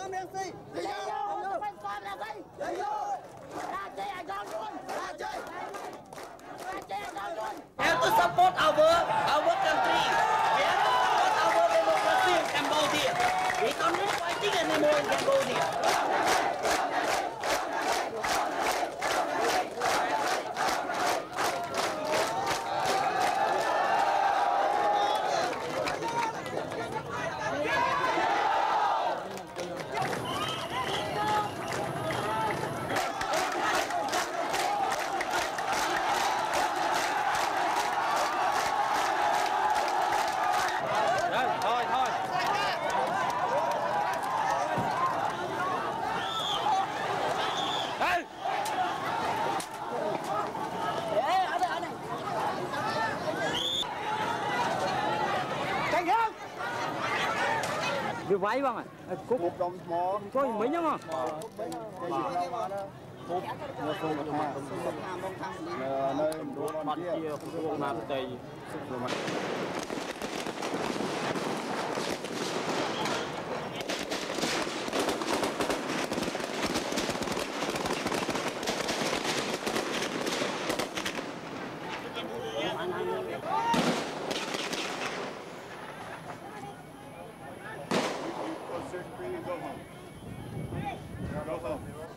have to support our country. We have to support our democracy in Cambodia. We don't need fighting anymore in Cambodia. Bị váy băng à? Cúp đồng mò có gì mấy nhá mà? cúp một số một hai nơi đồ con kia không làm tây rồi mà go home.